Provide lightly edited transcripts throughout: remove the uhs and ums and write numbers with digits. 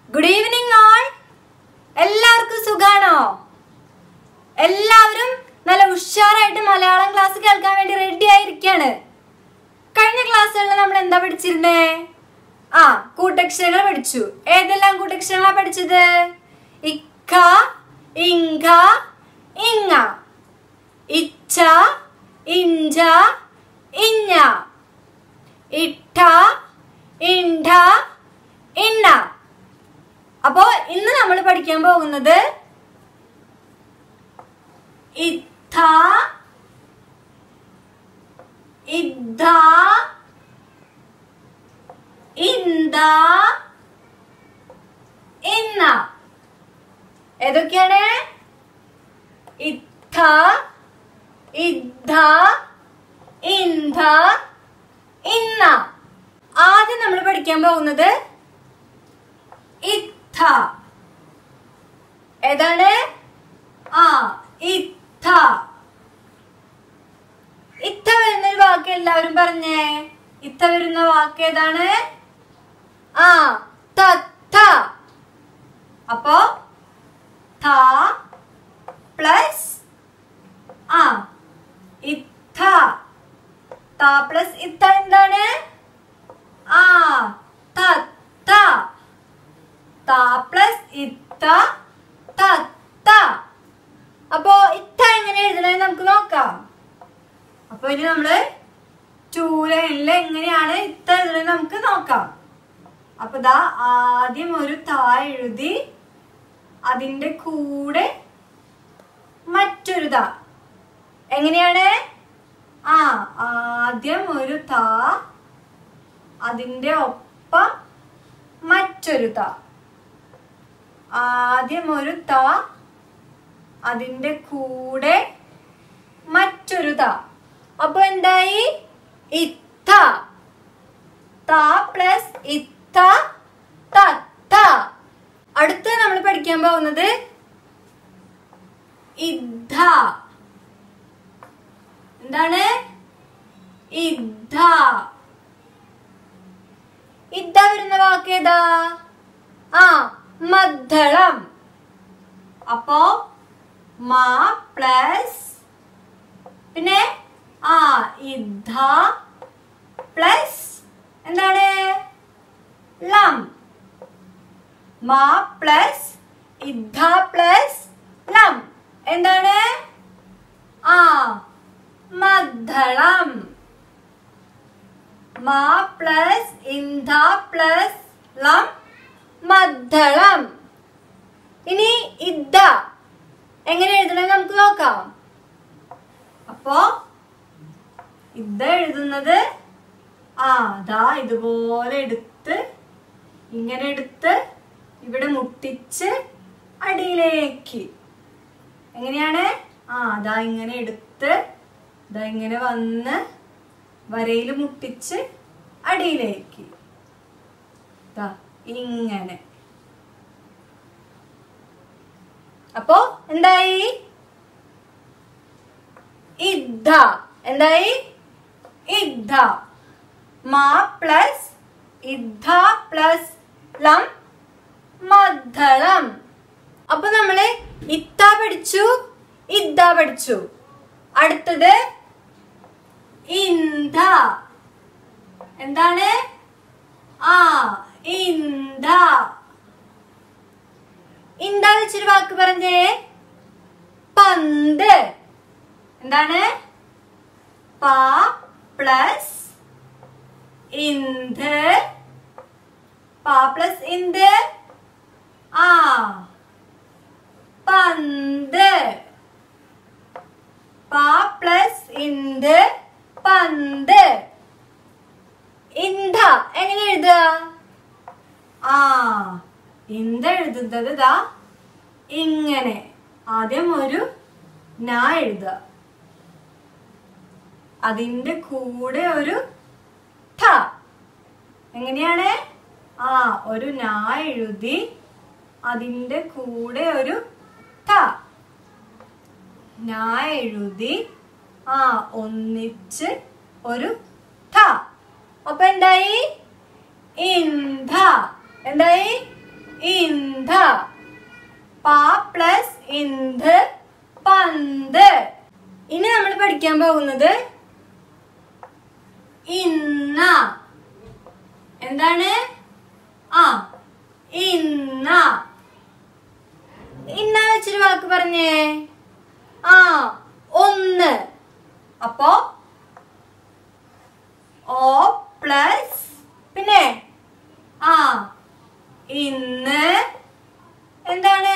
Good evening all. എല്ലാവർക്കും സുഖാണോ? എല്ലാവരും നല്ല ഉഷാറായിട്ട് മലയാളം ക്ലാസ് കേൾക്കാൻ വേണ്ടി റെഡി ആയിരിക്കാണ്. കഴിഞ്ഞ ക്ലാസ്സുകളിൽ നമ്മൾ എന്താ പഠിച്ചിരുന്നേ? കൂട്ടക്ഷരങ്ങൾ പഠിച്ചു. ഏതെല്ലാം കൂട്ടക്ഷരങ്ങളാ പഠിച്ചത്? ഇക്ക, ഇങ്ക, ഇങ്ങ, ഇച്ച, ഇഞ്ച, ഇഞ്ഞ, ഇട്ട, ഇണ്ട, ഇന്ന. അപ്പോ ഇന്ന് നമ്മൾ പഠിക്കാൻ പോകുന്നത് ഇത്ത, ഇദ്ദ, ഇന്ദ, ഇന്ന. ഏതൊക്കെയാണ്? ഇത്ത, ഇദ്ദ, ഇന്ദ, ഇന്ന. ആദ്യം നമ്മൾ പഠിക്കാൻ പോകുന്നത് ഇത്ത. ഏതാണ്? ഇത്ത. ഇത്ത വരുന്നൊരു വാക്ക് എല്ലാവരും പറഞ്ഞേ. ഇത്ത വരുന്ന വാക്ക് ഏതാണ്? തത്ത. അപ്പോ ത പ്ലസ് ഇത്ത. ത പ്ലസ് ഇത്ത എന്താണ്? തത്ത. ത പ്ലസ് ഇത്ത, തത്ത. അപ്പോ ഇത്ത എങ്ങനെ എഴുതണേ നമുക്ക് നോക്കാം. അപ്പൊ ഇനി നമ്മള് 2 ലൈനില് എങ്ങനെയാണ് ഇത്ത എഴുതണേ നമുക്ക് നോക്കാം. അപ്പൊ ദാ ആദ്യം ഒരു ത എഴുതി അതിന്റെ കൂടെ മറ്റൊരു ത. എങ്ങനെയാണ്? ആദ്യം ഒരു ത, അതിന്റെ ഒപ്പം മറ്റൊരു ത. ആദ്യം ഒരു ത, അതിന്റെ കൂടെ മറ്റൊരു ത. അപ്പൊ എന്തായി? ഇത്ത. ത പ്ലസ് ഇത്ത, തത്ത. അടുത്ത് നമ്മൾ പഠിക്കാൻ പോകുന്നത് ഇദ്ദ. എന്താണ്? ഇദ്ദ. ഇദ്ദ വരുന്ന വാക്ക് ഏതാ? മദ്ദളം. അപ്പോ മ പ്ലസ് പിന്നെ ഇദ്ദ പ്ലസ് എന്താണ്? ലം. മ പ്ലസ് ഇദ്ദ പ്ലസ് ലം എന്താണ്? മദ്ദളം. മ പ്ലസ് ഇദ്ദ പ്ലസ് ലം, മദ്ദളം. ഇനി ഇദ്ദ എങ്ങനെ എഴുതണേ നമുക്ക് നോക്കാം. അപ്പോ ഇദ്ദ എഴുതുന്നത് ദാ ഇതുപോലെ എടുത്ത് ഇങ്ങനെ എടുത്ത് ഇവിടെ മുട്ടിച്ച് അടിയിലേക്ക്. എങ്ങനെയാണ്? ദാ ഇങ്ങനെ എടുത്ത് ദാ ഇങ്ങനെ വന്ന് വരയിൽ മുട്ടിച്ച് അടിയിലേക്ക് ദാ ഇങ്ങനെ. അപ്പോ എന്തായി? ഇദ്ദ. എന്തായി? ഇദ്ദ. മ പ്ലസ് ഇദ്ദ പ്ലസ് ലം, മദ്ദളം. അപ്പൊ നമ്മള് ഇത്ത പഠിച്ചു, ഇദ്ദ പഠിച്ചു. അടുത്തത് ഇന്ദ. എന്താണ്? ഇന്ദ. ഇന്ദ വെച്ചൊരു വാക്ക് പറഞ്ഞേ. പന്ത്. എന്താണ്? പ പ്ലസ് ഇന്ത്. പ പ്ലസ് ഇന്ത് പന്ത്. പ പ്ലസ് ഇന്ത് പന്ത്. ഇന്ദ എങ്ങനെ എഴുതുക? ഇന്ദ എഴുതുന്നത് ദാ ഇങ്ങനെ. ആദ്യം ഒരു ന എഴുതുക, അതിന്റെ കൂടെ ഒരു ഥ. എങ്ങനെയാണ്? ഒരു ന എഴുതി അതിന്റെ കൂടെ ഒരു ഥ. ന എഴുതി ഒന്നിച്ച് ഒരു ഥ. അപ്പൊ എന്തായി? ഇന്ദ. എന്തായി? ഇന്ത. പ പ്ലസ് ഇന്ത് പന്ത്. ഇനി നമ്മൾ പഠിക്കാൻ പോകുന്നത് ഇന്ന. എന്താണ്? ഇന്ന. ഇന്ന വെച്ചൊരു വാക്ക് പറഞ്ഞേ. ഒന്ന്. അപ്പോ ഓ പ്ലസ് പിന്നെ ഇന്ന്. എന്താണ്?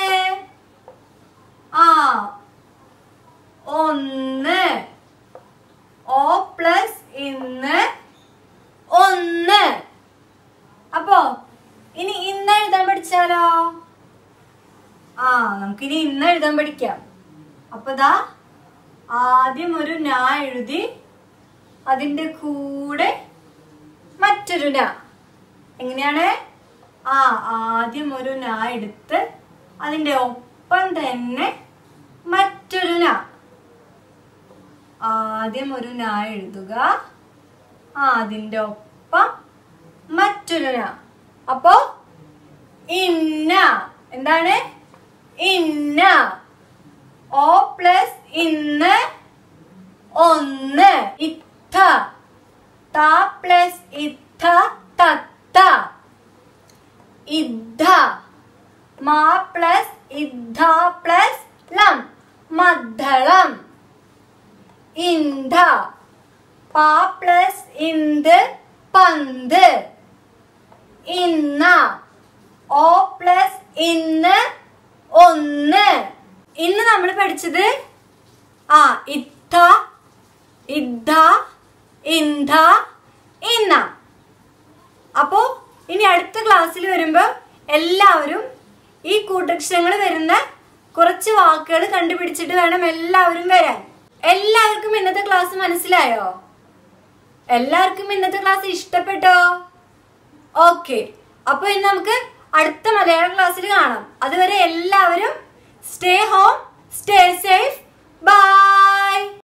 ഒന്ന്. ഓ പ്ലസ് ഇന്ന് ഒന്ന്. അപ്പോ ഇനി ഇന്ന് എഴുതാൻ പഠിച്ചാലോ? നമുക്കിനി ഇന്ന് എഴുതാൻ പഠിക്കാം. അപ്പൊ ദാ ആദ്യം ഒരു ന എഴുതി അതിന്റെ കൂടെ മറ്റൊരു ന. എങ്ങനെയാണ്? ആദ്യം ഒരു ന എടുത്ത് അതിന്റെ ഒപ്പം തന്നെ മറ്റൊരു ന. ആദ്യം ഒരു ന എഴുതുക, അതിന്റെ ഒപ്പം മറ്റൊരു ന. അപ്പോ ഇന്ന. എന്താണ്? ഇന്ന. ഓ പ്ലസ് ഇന്ന് ഒന്ന്. ഇത്ത. ത പ്ലസ് ഇത്ത തത്ത. ഇദ്ധ. മാ പ്ലസ് ഇദ്ധ പ്ലസ് ലം മദ്ദളം. ഇന്ത. പ പ്ലസ് ഇന്ത് പന്ത്. ഇന്ന. ഓ പ്ലസ് ഇന്ന് ഒന്ന്. ഇന്ന് നമ്മൾ പഠിച്ചത് ഇത്ത, ഇദ്ധ, ഇന്ത, ഇന്ന. അപ്പോ ഇനി അടുത്ത ക്ലാസ്സിൽ വരുമ്പോ എല്ലാവരും ഈ കൂട്ടക്ഷരങ്ങൾ വരുന്ന കുറച്ച് വാക്കുകൾ കണ്ടുപിടിച്ചിട്ട് വേണം എല്ലാവരും വരാൻ. എല്ലാവർക്കും ഇന്നത്തെ ക്ലാസ് മനസ്സിലായോ? എല്ലാവർക്കും ഇന്നത്തെ ക്ലാസ് ഇഷ്ടപ്പെട്ടോ? ഓക്കെ. അപ്പൊ ഇനി നമുക്ക് അടുത്ത മലയാളം ക്ലാസ്സിൽ കാണാം. അതുവരെ എല്ലാവരും stay home, stay safe. By.